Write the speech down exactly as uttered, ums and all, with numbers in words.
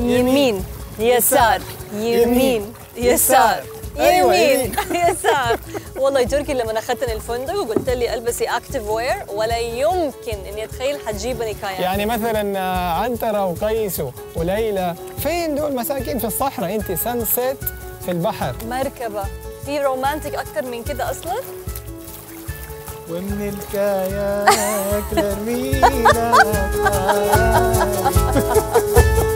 يمين يسار يمين يسار يمين يسار. والله تركي لما اخذتني الفندق وقلت لي البسي اكتيف وير ولا يمكن اني اتخيل حتجيبني كاياك. يعني مثلا عنترة وقيس وليلى فين دول مساكين في الصحراء، انت سانسيت في البحر. مركبة في رومانتك اكثر من كده اصلا؟ ومن الكاياك لمينا